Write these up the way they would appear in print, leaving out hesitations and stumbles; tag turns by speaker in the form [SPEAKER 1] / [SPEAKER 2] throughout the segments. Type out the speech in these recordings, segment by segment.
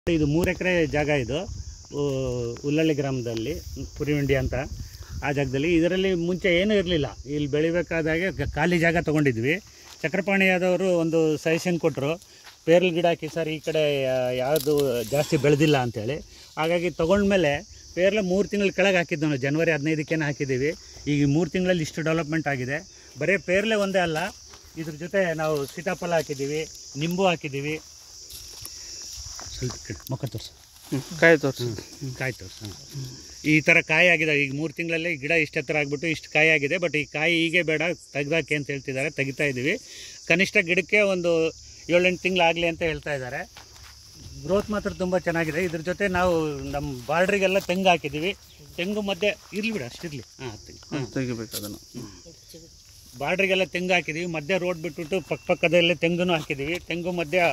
[SPEAKER 1] ಇದು 3 ಎಕರೆ ಜಾಗ. ಇದು ಉಲ್ಲಳ್ಳಿ ಗ್ರಾಮದಲ್ಲಿ ಕುರಿವಂಡಿ ಅಂತ ಆ ಜಾಗದಲ್ಲಿ. ಇದರಲ್ಲಿ ಮುಂಚೆ ಏನೂ ಇರಲಿಲ್ಲ. ಇಲ್ಲಿ ಬೆಳಿಬೇಕಾದಾಗೆ ಖಾಲಿ ಜಾಗ ತೊಗೊಂಡಿದ್ವಿ. ಚಕ್ರಪಾಣಿಯಾದವರು ಒಂದು ಸಜೆಷನ್ ಕೊಟ್ಟರು, ಪೇರ್ಲ್ ಗಿಡ ಹಾಕಿ ಸರ್, ಈ ಕಡೆ ಯಾವುದು ಜಾಸ್ತಿ ಬೆಳೆದಿಲ್ಲ ಅಂಥೇಳಿ. ಹಾಗಾಗಿ ತೊಗೊಂಡ್ಮೇಲೆ ಪೇರ್ಲೆ 3 ತಿಂಗಳ ಕೆಳಗೆ ಹಾಕಿದ್ದು ನಾವು. ಜನವರಿ 15ಕ್ಕೇನೆ ಹಾಕಿದ್ದೀವಿ. ಈಗ 3 ತಿಂಗಳಲ್ಲಿ ಇಷ್ಟು ಡೆವಲಪ್ಮೆಂಟ್ ಆಗಿದೆ. ಬರೀ ಪೇರ್ಲೆ ಒಂದೇ ಅಲ್ಲ, ಇದ್ರ ಜೊತೆ ನಾವು ಸೀತಾಫಲ ಹಾಕಿದ್ದೀವಿ, ನಿಂಬು ಹಾಕಿದ್ದೀವಿ. ಸ್ವಲ್ಪ ಮುಖ ತೋರಿಸು,
[SPEAKER 2] ಕಾಯಿ ತೋರಿಸು,
[SPEAKER 1] ಕಾಯಿ ತೋರಿಸು. ಈ ಥರ ಕಾಯಿ ಆಗಿದೆ. ಈಗ 3 ತಿಂಗಳಲ್ಲಿ ಗಿಡ ಇಷ್ಟು ಎತ್ತರ ಆಗಿಬಿಟ್ಟು ಇಷ್ಟು ಕಾಯಿ ಆಗಿದೆ. ಬಟ್ ಈ ಕಾಯಿ ಹೀಗೆ ಬೇಡ, ತೆಗ್ದಾಕೆ ಅಂತ ಹೇಳ್ತಿದ್ದಾರೆ. ತೆಗಿತಾ ಇದ್ದೀವಿ. ಕನಿಷ್ಠ ಗಿಡಕ್ಕೆ ಒಂದು 7-8 ತಿಂಗಳಾಗಲಿ ಅಂತ ಹೇಳ್ತಾ ಇದ್ದಾರೆ. ಗ್ರೋತ್ ಮಾತ್ರ ತುಂಬ ಚೆನ್ನಾಗಿದೆ. ಇದ್ರ ಜೊತೆ ನಾವು ನಮ್ಮ ಬಾರ್ಡ್ರಿಗೆಲ್ಲ ತೆಂಗು ಹಾಕಿದ್ದೀವಿ. ತೆಂಗು ಮಧ್ಯೆ ಇರಲಿ ಬಿಡ, ಅಷ್ಟಿರಲಿ.
[SPEAKER 2] ತೆಗಿಬೇಕು ಅದನ್ನು.
[SPEAKER 1] ಬಾರ್ಡ್ರಿಗೆಲ್ಲ ತೆಂಗು ಹಾಕಿದ್ದೀವಿ. ಮಧ್ಯೆ ರೋಡ್ ಬಿಟ್ಬಿಟ್ಟು ಪಕ್ಕದಲ್ಲೇ ತೆಂಗು ಹಾಕಿದ್ದೀವಿ. ತೆಂಗು ಮಧ್ಯ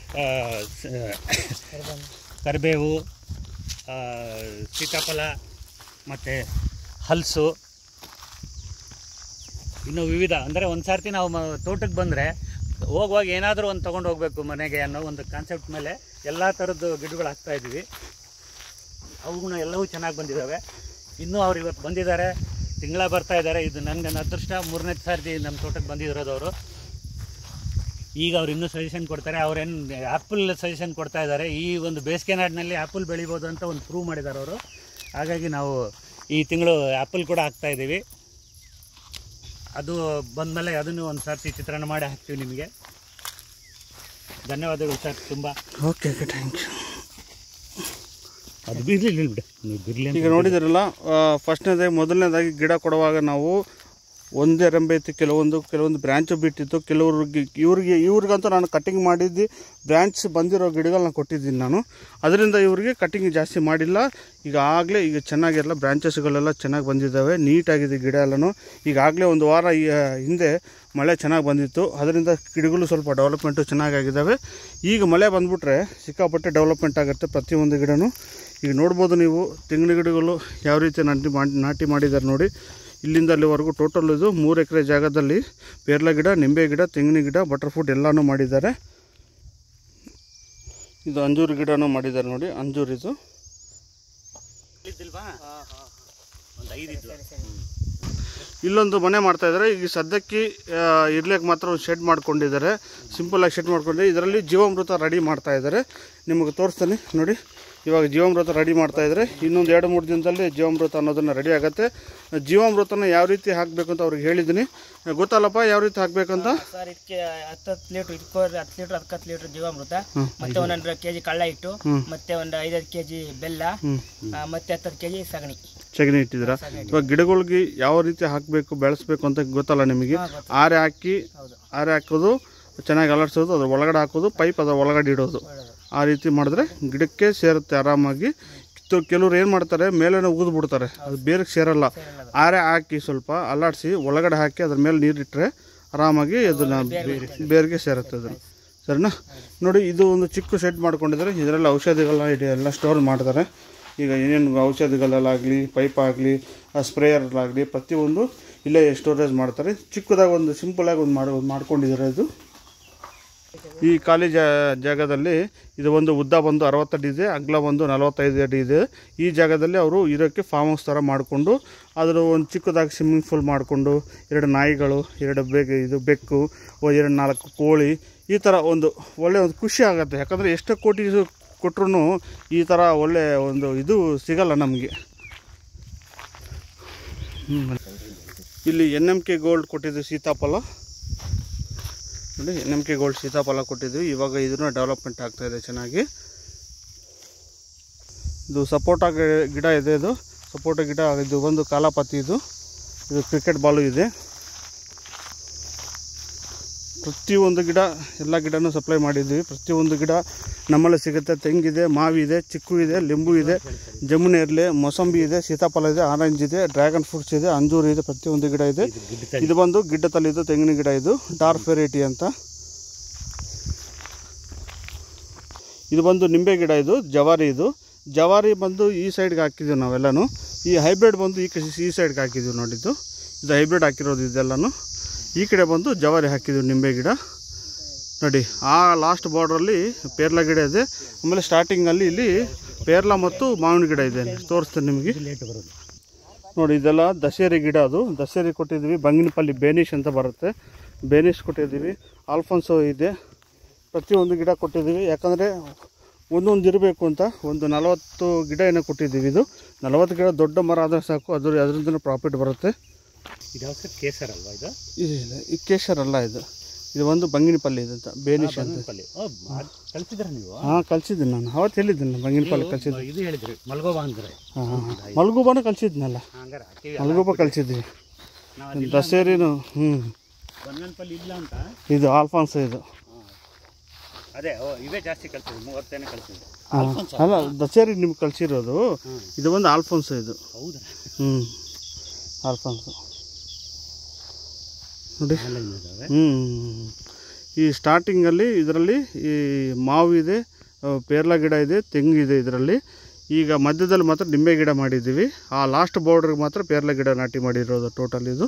[SPEAKER 1] ಕರಿಬೇವು, ಸೀತಾಫಲ ಮತ್ತು ಹಲಸು, ಇನ್ನು ವಿವಿಧ. ಅಂದರೆ ಒಂದು ಸಾರ್ತಿ ನಾವು ತೋಟಕ್ಕೆ ಬಂದರೆ ಹೋಗುವಾಗ ಏನಾದರೂ ಒಂದು ತೊಗೊಂಡು ಹೋಗಬೇಕು ಮನೆಗೆ ಅನ್ನೋ ಒಂದು ಕಾನ್ಸೆಪ್ಟ್ ಮೇಲೆ ಎಲ್ಲ ಥರದ್ದು ಗಿಡಗಳು ಹಾಕ್ತಾಯಿದ್ದೀವಿ. ಅವುಗಳು ಎಲ್ಲವೂ ಚೆನ್ನಾಗಿ ಬಂದಿದ್ದಾವೆ. ಇನ್ನೂ ಅವ್ರು ಇವತ್ತು ಬಂದಿದ್ದಾರೆ, ತಿಂಗಳ ಬರ್ತಾ ಇದ್ದಾರೆ. ಇದು ನನ್ನ ಅದೃಷ್ಟ. 3ನೇ ಸಾರ್ತಿ ನಮ್ಮ ತೋಟಕ್ಕೆ ಬಂದಿರೋದವರು. ಈಗ ಅವ್ರು ಇನ್ನೂ ಸಜೆಷನ್ ಕೊಡ್ತಾರೆ. ಅವ್ರೇನು ಆ್ಯಪಲ್ ಸಜೆಷನ್ ಕೊಡ್ತಾ ಇದ್ದಾರೆ. ಈ ಒಂದು ಬೇಸಿಗೆ ನಾಡಿನಲ್ಲಿ ಆ್ಯಪಲ್ ಬೆಳಿಬೋದು ಅಂತ ಒಂದು ಪ್ರೂವ್ ಮಾಡಿದ್ದಾರೆ ಅವರು. ಹಾಗಾಗಿ ನಾವು ಈ ತಿಂಗಳು ಆ್ಯಪಲ್ ಕೂಡ ಹಾಕ್ತಾಯಿದ್ದೀವಿ. ಅದು ಬಂದಮೇಲೆ ಅದನ್ನು ಒಂದು ಸಾರ್ತಿ ಚಿತ್ರಣ ಮಾಡಿ ಹಾಕ್ತೀವಿ ನಿಮಗೆ. ಧನ್ಯವಾದಗಳು ಸರ್ ತುಂಬ.
[SPEAKER 2] Okay okay, thank you.
[SPEAKER 1] ಅದು ಬಿರಲಿ ಬಿಡಿ, ನೀವು ಬಿರಲಿ.
[SPEAKER 2] ಈಗ ನೋಡಿದಿರಲ್ಲ, ಫಸ್ಟ್ನೇದಾಗಿ ಮೊದಲನೇದಾಗಿ ಗಿಡ ಕೊಡುವಾಗ ನಾವು ಒಂದೇ ರೆಂಬೆ ಇತ್ತು, ಕೆಲವೊಂದು ಬ್ರ್ಯಾಂಚು ಬಿಟ್ಟಿತ್ತು. ಇವ್ರಿಗಂತೂ ನಾನು ಕಟಿಂಗ್ ಮಾಡಿದ್ದು ಬ್ರ್ಯಾಂಚ್ ಬಂದಿರೋ ಗಿಡಗಳನ್ನ ಕೊಟ್ಟಿದ್ದೀನಿ ನಾನು. ಅದರಿಂದ ಇವರಿಗೆ ಕಟಿಂಗ್ ಜಾಸ್ತಿ ಮಾಡಿಲ್ಲ. ಈಗ ಚೆನ್ನಾಗಿರಲ್ಲ, ಬ್ರ್ಯಾಂಚಸ್ಗಳೆಲ್ಲ ಚೆನ್ನಾಗಿ ಬಂದಿದ್ದಾವೆ, ನೀಟಾಗಿದೆ ಗಿಡ ಎಲ್ಲನೂ. ಈಗಾಗಲೇ ಒಂದು ವಾರ ಹಿಂದೆ ಮಳೆ ಚೆನ್ನಾಗಿ ಬಂದಿತ್ತು. ಅದರಿಂದ ಗಿಡಗಳು ಸ್ವಲ್ಪ ಡೆವಲಪ್ಮೆಂಟು ಚೆನ್ನಾಗಿದ್ದಾವೆ. ಈಗ ಮಳೆ ಬಂದುಬಿಟ್ರೆ ಸಿಕ್ಕಾಪಟ್ಟೆ ಡೆವಲಪ್ಮೆಂಟ್ ಆಗುತ್ತೆ ಪ್ರತಿಯೊಂದು ಗಿಡನೂ. ಈಗ ನೋಡ್ಬೋದು ನೀವು ತೆಂಗಿನ ಗಿಡಗಳು ಯಾವ ರೀತಿ ನಾಟಿ ಮಾಡಿದ್ದಾರೆ ನೋಡಿ. ಇಲ್ಲಿಂದ ಅಲ್ಲಿವರೆಗೂ ಟೋಟಲ್ ಇದು 3 ಎಕರೆ ಜಾಗದಲ್ಲಿ ಪೇರ್ಲೆ ಗಿಡ, ನಿಂಬೆ ಗಿಡ, ತೆಂಗಿನ ಗಿಡ, ಬಟರ್ಫ್ರೂಟ್ ಎಲ್ಲನೂ ಮಾಡಿದ್ದಾರೆ. ಇದು ಅಂಜೂರು ಗಿಡನೂ ಮಾಡಿದ್ದಾರೆ ನೋಡಿ. ಅಂಜೂರು ಇದು ಇಲ್ಲೊಂದು ಮನೆ ಮಾಡ್ತಾಯಿದ್ದಾರೆ. ಈಗ ಸದ್ಯಕ್ಕೆ ಇರ್ಲಿಕ್ಕೆ ಮಾತ್ರ ಒಂದು ಶೆಡ್ ಮಾಡ್ಕೊಂಡಿದ್ದಾರೆ. ಸಿಂಪಲಾಗಿ ಶೆಡ್ ಮಾಡ್ಕೊಂಡಿದ್ದಾರೆ. ಇದರಲ್ಲಿ ಜೀವಾಮೃತ ರೆಡಿ ಮಾಡ್ತಾಯಿದ್ದಾರೆ. ನಿಮಗೆ ತೋರಿಸ್ತಾನೆ ನೋಡಿ. ಇವಾಗ ಜೀವಾಮೃತ ರೆಡಿ ಮಾಡ್ತಾಯಿದ್ದಾರೆ. ಇನ್ನೊಂದು 2-3 ದಿನದಲ್ಲಿ ಜೀವಾಮೃತ ಅನ್ನೋದನ್ನು ರೆಡಿ ಆಗುತ್ತೆ. ಜೀವಾಮೃತನ ಯಾವ ರೀತಿ ಹಾಕಬೇಕು ಅಂತ ಅವ್ರಿಗೆ ಹೇಳಿದ್ದೀನಿ. ಗೊತ್ತಲ್ಲಪ್ಪ ಯಾವ ರೀತಿ ಹಾಕಬೇಕಂತ?
[SPEAKER 3] ಸರ್, ಇದಕ್ಕೆ 10 ಲೀಟ್ರ್ 10 ಲೀಟ್ರ್ ಜೀವಾಮೃತ, ಮತ್ತೆ 100 kg ಕಳ್ಳ ಹಿಟ್ಟು, ಮತ್ತೆ ಒಂದು 5 kg ಬೆಲ್ಲ, ಮತ್ತೆ 10 kg ಸಗಣಿ
[SPEAKER 2] ಇಟ್ಟಿದ್ದೀರಾ. ಇವಾಗ ಗಿಡಗಳಿಗೆ ಯಾವ ರೀತಿ ಹಾಕಬೇಕು, ಬೆಳೆಸ್ಬೇಕು ಅಂತ ಗೊತ್ತಲ್ಲ ನಿಮಗೆ. ಆರೆ ಹಾಕೋದು, ಚೆನ್ನಾಗಿ ಅಲರ್ಸೋದು, ಅದ್ರ ಒಳಗಡೆ ಹಾಕೋದು, ಪೈಪ್ ಅದ್ರ ಒಳಗಡೆ ಇಡೋದು. ಆ ರೀತಿ ಮಾಡಿದ್ರೆ ಗಿಡಕ್ಕೆ ಸೇರುತ್ತೆ ಆರಾಮಾಗಿ. ಕೆಲವ್ರು ಏನು ಮಾಡ್ತಾರೆ, ಮೇಲೇನೆ ಉಗಿದು ಬಿಡ್ತಾರೆ, ಅದು ಬೇರೆ ಸೇರಲ್ಲ. ಆರೆ ಹಾಕಿ ಸ್ವಲ್ಪ ಅಲ್ಲಾಡಿಸಿ ಒಳಗಡೆ ಹಾಕಿ ಅದ್ರ ಮೇಲೆ ನೀರಿಟ್ಟರೆ ಆರಾಮಾಗಿ ಅದನ್ನು ಬೇರಿಗೆ ಸೇರುತ್ತೆ ಅದನ್ನು. ಸರಿನಾ? ನೋಡಿ, ಇದು ಒಂದು ಚಿಕ್ಕ ಶೆಡ್ ಮಾಡ್ಕೊಂಡಿದ್ದಾರೆ. ಇದರಲ್ಲಿ ಔಷಧಿಗಳನ್ನ ಎಲ್ಲ ಸ್ಟೋರ್ ಮಾಡ್ತಾರೆ. ಈಗ ಏನೇನು ಔಷಧಿಗಳಲ್ಲಾಗಲಿ, ಪೈಪ್ ಆಗಲಿ, ಸ್ಪ್ರೇಯರ್ಲಾಗಲಿ ಪ್ರತಿಯೊಂದು ಇಲ್ಲೇ ಸ್ಟೋರೇಜ್ ಮಾಡ್ತಾರೆ. ಚಿಕ್ಕದಾಗಿ ಒಂದು ಸಿಂಪಲಾಗಿ ಒಂದು ಮಾಡ್ಕೊಂಡಿದ್ದಾರೆ. ಇದು ಈ ಖಾಲಿ ಜಾಗದಲ್ಲಿ ಇದು ಒಂದು ಉದ್ದ ಬಂದು 60 ಅಡಿ ಇದೆ, ಅಗಲ ಒಂದು 45 ಅಡಿ ಇದೆ. ಈ ಜಾಗದಲ್ಲಿ ಅವರು ಇರೋಕ್ಕೆ ಫಾರ್ಮ್ ಹೌಸ್ ಥರ ಮಾಡಿಕೊಂಡು ಅದರ ಒಂದು ಚಿಕ್ಕದಾಗಿ ಸ್ವಿಮ್ಮಿಂಗ್ ಪೂಲ್ ಮಾಡಿಕೊಂಡು 2 ನಾಯಿಗಳು, 2 ಬೆಕ್ಕು, 2-4 ಕೋಳಿ, ಈ ಥರ ಒಳ್ಳೆ ಒಂದು ಖುಷಿ ಆಗುತ್ತೆ. ಯಾಕಂದರೆ ಎಷ್ಟು ಕೋಟಿ ಕೊಟ್ಟರು ಈ ಥರ ಒಳ್ಳೆ ಒಂದು ಇದು ಸಿಗಲ್ಲ ನಮಗೆ. ಇಲ್ಲಿ NMK ಗೋಲ್ಡ್ ಕೊಟ್ಟಿದ್ದು ಸೀತಾಫಲ ನೋಡಿ. NMK ಗೋಲ್ಡ್ ಸೀತಾಫಲ ಕೊಟ್ಟಿದ್ವಿ. ಇವಾಗ ಇದನ್ನು ಡೆವಲಪ್ಮೆಂಟ್ ಆಗ್ತಾಯಿದೆ ಚೆನ್ನಾಗಿ. ಇದು ಸಪೋಟ ಗಿಡ ಇದೆ. ಇದು ಸಪೋಟ ಗಿಡ. ಇದು ಒಂದು ಕಾಲಾಪತಿ. ಇದು ಕ್ರಿಕೆಟ್ ಬಾಲು ಇದೆ. ಪ್ರತಿಯೊಂದು ಗಿಡ, ಎಲ್ಲ ಗಿಡನೂ ಸಪ್ಲೈ ಮಾಡಿದ್ವಿ. ಪ್ರತಿಯೊಂದು ಗಿಡ ನಮ್ಮಲ್ಲಿ ಸಿಗುತ್ತೆ. ತೆಂಗಿದೆ, ಮಾವಿದೆ, ಚಿಕ್ಕು ಇದೆ, ಲಿಂಬು ಇದೆ, ಜಮುನೇರ್ಲೆ, ಮೊಸಂಬಿ ಇದೆ, ಸೀತಾಫಲ ಇದೆ, ಆರೆಂಜ್ ಇದೆ, ಡ್ರ್ಯಾಗನ್ ಫ್ರೂಟ್ಸ್ ಇದೆ, ಅಂಜೂರು ಇದೆ. ಪ್ರತಿಯೊಂದು ಗಿಡ ಇದೆ. ಇದು ಬಂದು ಗಿಡ್ಡತಲ್ಲಿದ್ದು ತೆಂಗಿನ ಗಿಡ. ಇದು ಡಾರ್ಕ್ ವೆರೈಟಿ ಅಂತ. ಇದು ಬಂದು ನಿಂಬೆ ಗಿಡ. ಇದು ಜವಾರಿ ಬಂದು ಈ ಸೈಡ್ಗೆ ಹಾಕಿದ್ದೀವಿ ನಾವೆಲ್ಲನೂ. ಈ ಹೈಬ್ರಿಡ್ ಬಂದು ಈ ಸೈಡ್ಗೆ ಹಾಕಿದ್ದೀವಿ ನೋಡಿದ್ದು. ಇದು ಹೈಬ್ರಿಡ್ ಹಾಕಿರೋದು ಇದೆಲ್ಲನೂ. ಈ ಕಡೆ ಬಂದು ಜವಾರಿ ಹಾಕಿದ್ದೀವಿ ನಿಂಬೆ ಗಿಡ. ನೋಡಿ ಆ ಲಾಸ್ಟ್ ಬಾರ್ಡ್ರಲ್ಲಿ ಪೇರ್ಲ ಗಿಡ ಇದೆ. ಆಮೇಲೆ ಸ್ಟಾರ್ಟಿಂಗಲ್ಲಿ ಇಲ್ಲಿ ಪೇರ್ಲ ಮತ್ತು ಮಾವಿನ ಗಿಡ ಇದೆ, ತೋರಿಸ್ತೇನೆ ನಿಮಗೆ. ನೋಡಿ ಇದೆಲ್ಲ ದಶೇರಿ ಗಿಡ, ಅದು ದಶೇರಿ ಕೊಟ್ಟಿದ್ದೀವಿ. ಬಂಗಿನಪಲ್ಲಿ ಬೇನಿಶ್ ಅಂತ ಬರುತ್ತೆ, ಬೇನಿಶ್ ಕೊಟ್ಟಿದ್ದೀವಿ. ಆಲ್ಫೋನ್ಸೋ ಇದೆ, ಪ್ರತಿಯೊಂದು ಗಿಡ ಕೊಟ್ಟಿದ್ದೀವಿ. ಯಾಕಂದರೆ ಒಂದೊಂದು ಇರಬೇಕು ಅಂತ ಒಂದು 40 ಗಿಡ ಏನೋ ಕೊಟ್ಟಿದ್ದೀವಿ. ಇದು 40 ಗಿಡ ದೊಡ್ಡ ಮರ ಆದರೆ ಸಾಕು, ಅದರಿಂದ ಪ್ರಾಫಿಟ್ ಬರುತ್ತೆ.
[SPEAKER 1] ಇದು ಕೇಸರ್ ಅಲ್ವಾ? ಇದು
[SPEAKER 2] ಈ ಕೇಸರ್ ಅಲ್ಲ, ಇದು ಒಂದು ಬಂಗಿನಪಲ್ಲಿ ಇದೆ ಅಂತ, ಬೇನಿಶ್ ಅಂತ.
[SPEAKER 1] ಕಲಿಸಿದ್ರೆ ನೀವು?
[SPEAKER 2] ಹಾಂ ಕಲಿಸಿದ್ದೀನಿ ನಾನು, ಅವತ್ತು ಹೇಳಿದ್ದೀನಿ ಬಂಗಿನಪಲ್ಲಿ ಕಲಿಸಿದ್ದು.
[SPEAKER 1] ಇದು ಹೇಳಿದ್ರಿ ಮಲ್ಗೋಬಾ ಅಂದರೆ?
[SPEAKER 2] ಹಾಂ ಮಲ್ಗೋಬಾನು ಕಲಿಸಿದ್ನಲ್ಲ, ಮಲ್ಗೋಬಾ ಕಲಿಸಿದ್ವಿ. ದಸೇರಿನು
[SPEAKER 1] ಬಂಗನಪಲ್ಲಿ ಇಲ್ಲ ಅಂತ.
[SPEAKER 2] ಇದು ಆಲ್ಫಾನ್ಸೋ, ಇದು
[SPEAKER 1] ಅದೇ ಇವೇ ಜಾಸ್ತಿ ಕಲಿಸಿದ್ವಿ, 30 ಕಲಿಸಿದ್ವಿ.
[SPEAKER 2] ಅಲ್ಲ ದಸೇರಿ ನಿಮ್ಗೆ ಕಲಿಸಿರೋದು, ಇದು ಒಂದು ಆಲ್ಫಾನ್ಸೋ ಇದು.
[SPEAKER 1] ಹೌದಾ?
[SPEAKER 2] ಆಲ್ಫಾನ್ಸೋ ನೋಡಿ. ಈ ಸ್ಟಾರ್ಟಿಂಗಲ್ಲಿ ಇದರಲ್ಲಿ ಈ ಮಾವು ಇದೆ, ಪೇರ್ಲ ಗಿಡ ಇದೆ, ತೆಂಗಿದೆ ಇದರಲ್ಲಿ. ಈಗ ಮಧ್ಯದಲ್ಲಿ ಮಾತ್ರ ನಿಂಬೆ ಗಿಡ ಮಾಡಿದ್ದೀವಿ. ಆ ಲಾಸ್ಟ್ ಬಾರ್ಡ್ರಿಗೆ ಮಾತ್ರ ಪೇರ್ಲ ಗಿಡ ನಾಟಿ ಮಾಡಿರೋದು ಟೋಟಲ್. ಇದು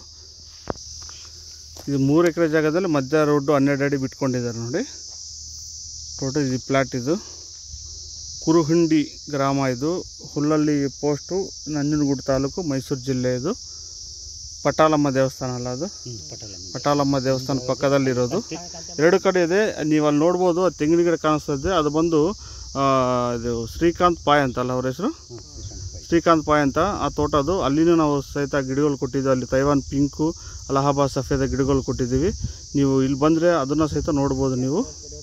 [SPEAKER 2] 3 ಎಕರೆ ಜಾಗದಲ್ಲಿ ಮಧ್ಯ ರೋಡ್ಡು 12 ಅಡಿ ಬಿಟ್ಕೊಂಡಿದ್ದಾರೆ ನೋಡಿ. ಟೋಟಲ್ ಇದು ಪ್ಲಾಟ್. ಇದು ಕುರುಹಿಂಡಿ ಗ್ರಾಮ, ಇದು ಹುಲ್ಲಳ್ಳಿ ಪೋಸ್ಟು, ನಂಜನಗೂಡು ತಾಲೂಕು, ಮೈಸೂರು ಜಿಲ್ಲೆ. ಇದು ಪಟಾಲಮ್ಮ ದೇವಸ್ಥಾನ ಅಲ್ಲ, ಅದು ಪಟಾಲಮ್ಮ ದೇವಸ್ಥಾನ ಪಕ್ಕದಲ್ಲಿರೋದು. 2 ಕಡೆ ಇದೆ, ನೀವು ಅಲ್ಲಿ ನೋಡ್ಬೋದು. ತೆಂಗಿನ ಗಿಡ ಕಾಣಿಸ್ತದೆ, ಅದು ಬಂದು ಇದು ಶ್ರೀಕಾಂತ್ ಪಾಯ್ ಅಂತಲ್ಲ ಅವ್ರ ಹೆಸರು, ಶ್ರೀಕಾಂತ್ ಪಾಯ್ ಅಂತ ಆ ತೋಟ. ಅದು ಅಲ್ಲಿನೂ ನಾವು ಸಹಿತ ಗಿಡಗಳು ಕೊಟ್ಟಿದ್ದೀವಿ. ಅಲ್ಲಿ ತೈವಾನ್ ಪಿಂಕು, ಅಲಹಾಬಾದ್ ಸಫೇದ ಗಿಡಗಳು ಕೊಟ್ಟಿದ್ದೀವಿ. ನೀವು ಇಲ್ಲಿ ಬಂದರೆ ಅದನ್ನು ಸಹಿತ ನೋಡ್ಬೋದು ನೀವು.